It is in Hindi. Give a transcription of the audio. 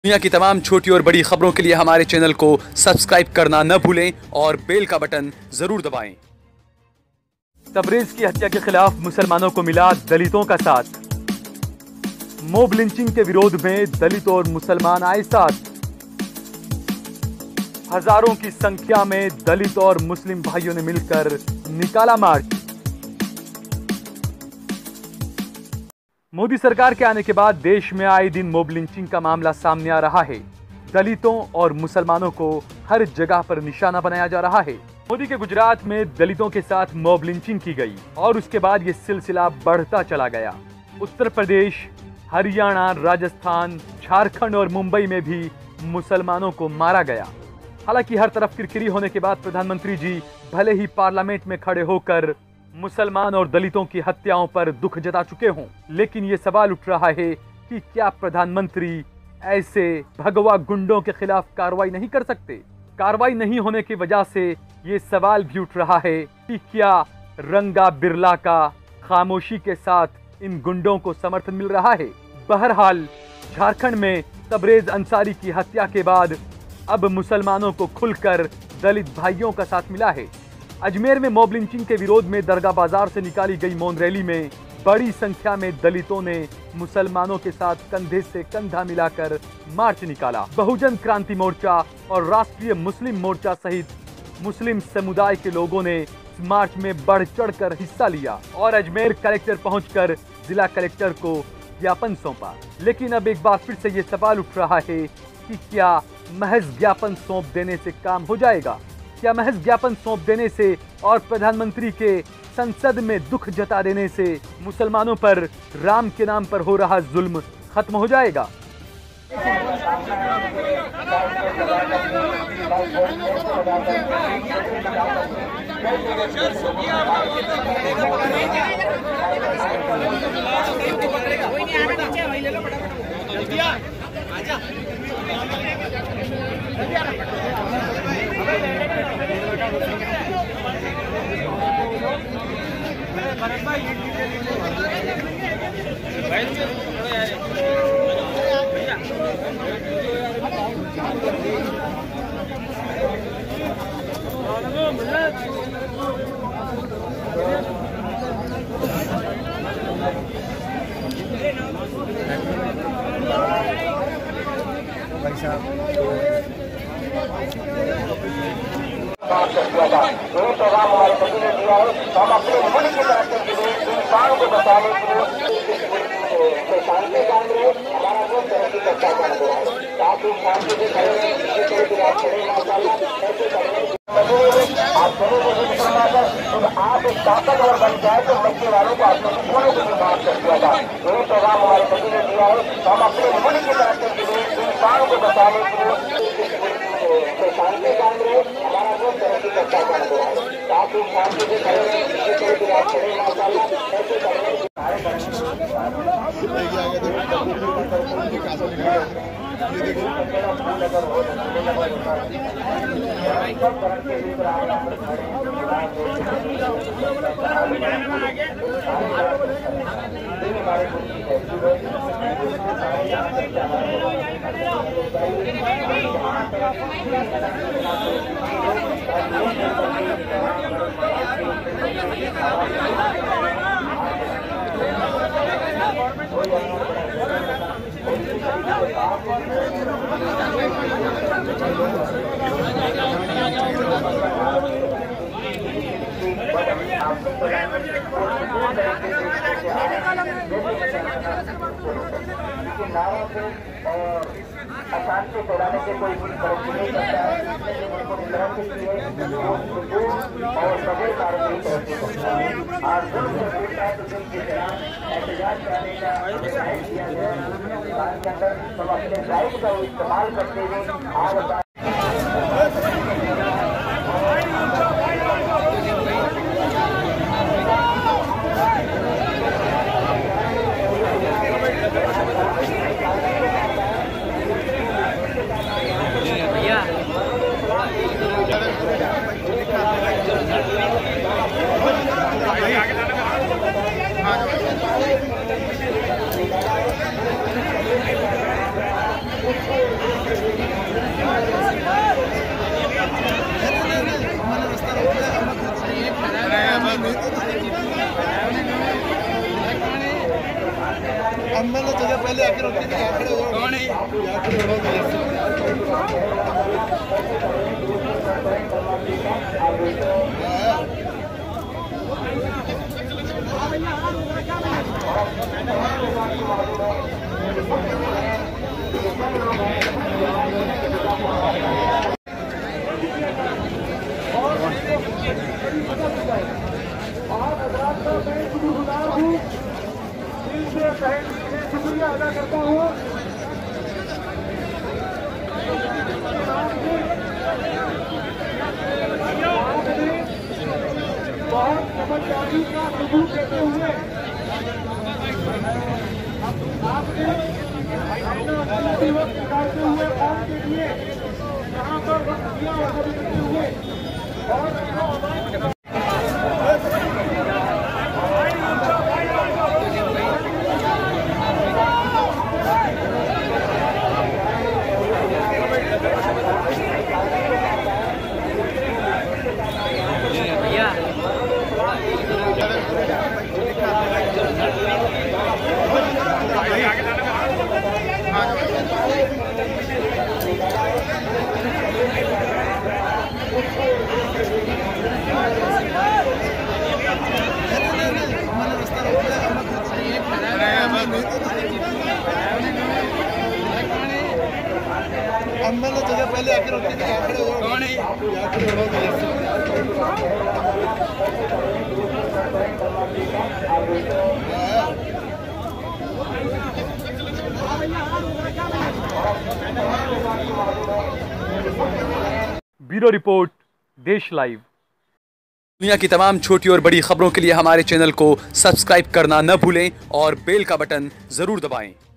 दुनिया की तमाम छोटी और बड़ी खबरों के लिए हमारे चैनल को सब्सक्राइब करना न भूलें और बेल का बटन जरूर दबाएं। तबरेज की हत्या के खिलाफ मुसलमानों को मिला दलितों का साथ। मोब लिंचिंग के विरोध में दलित और मुसलमान आए साथ। हजारों की संख्या में दलित और मुस्लिम भाइयों ने मिलकर निकाला मार्च। मोदी सरकार के आने के बाद देश में आए दिन मोब लिंचिंग का मामला सामने आ रहा है। दलितों और मुसलमानों को हर जगह पर निशाना बनाया जा रहा है। मोदी के गुजरात में दलितों के साथ मोब लिंचिंग की गई और उसके बाद ये सिलसिला बढ़ता चला गया। उत्तर प्रदेश, हरियाणा, राजस्थान, झारखंड और मुंबई में भी मुसलमानों को मारा गया। हालांकि हर तरफ किरकिरी होने के बाद प्रधानमंत्री जी भले ही पार्लियामेंट में खड़े होकर मुसलमान और दलितों की हत्याओं पर दुख जता चुके हों, लेकिन ये सवाल उठ रहा है कि क्या प्रधानमंत्री ऐसे भगवा गुंडों के खिलाफ कार्रवाई नहीं कर सकते। कार्रवाई नहीं होने की वजह से ये सवाल भी उठ रहा है कि क्या रंगा बिरला का खामोशी के साथ इन गुंडों को समर्थन मिल रहा है। बहरहाल झारखंड में तबरेज अंसारी की हत्या के बाद अब मुसलमानों को खुलकर दलित भाइयों का साथ मिला है। अजमेर में मोब लिंचिंग के विरोध में दरगाह बाजार से निकाली गई मौन रैली में बड़ी संख्या में दलितों ने मुसलमानों के साथ कंधे से कंधा मिलाकर मार्च निकाला। बहुजन क्रांति मोर्चा और राष्ट्रीय मुस्लिम मोर्चा सहित मुस्लिम समुदाय के लोगों ने इस मार्च में बढ़ चढ़कर हिस्सा लिया और अजमेर कलेक्टर पहुंचकर जिला कलेक्टर को ज्ञापन सौंपा। लेकिन अब एक बार फिर से ये सवाल उठ रहा है कि क्या महज ज्ञापन सौंप देने से काम हो जाएगा। क्या महज ज्ञापन सौंप देने से और प्रधानमंत्री के संसद में दुख जता देने से मुसलमानों पर राम के नाम पर हो रहा जुल्म खत्म हो जाएगा। यही पैगाम हमारे सभी ने दिया है। हम अपने मुल्क की तरक्की के लिए इंसान को बचाने के लिए शांति कायम रहे, हमारा मुल्क तरक्की करता बन रहा है। ताकि शांति से खड़े आप आप एक ताकतवर बन जाए तो मक्के वालों को आपने पूरे को भी माफ कर दिया था। यही पैगाम हमारे सभी ने दिया है। हम अपने मुल्क की तरक्की के लिए इंसान को बचाने के लिए शांति कायम रहे, हमारा मुल्क तरक्की करता बन रहा है। ताकि शांति से अशांति फैलाने के कोई तरक्की नहीं करता है। उनको तरक्की की है और सभी कार्य तरक्की करता है। आज जुल्म से पीड़ित है तो जुल्म के खिलाफ एहतजाज करने का राइट दिया गया हिंदुस्तान के अंदर। सब अपने राइट का इस्तेमाल करते हुए आज मैंने जगह पहले आके रोकी थी, कौन है शुक्रिया अदा करता हूँ। बहुत समझदारी का सबूत देते हुए आपने अपना दिवस निकालते हुए काम के लिए यहाँ पर वक्त दिया और देते हुए बहुत मैंने जगह पहले आके रोकी थी, कौन है ब्यूरो रिपोर्ट, देश लाइव। दुनिया की तमाम छोटी और बड़ी खबरों के लिए हमारे चैनल को सब्सक्राइब करना न भूलें और बेल का बटन जरूर दबाएं।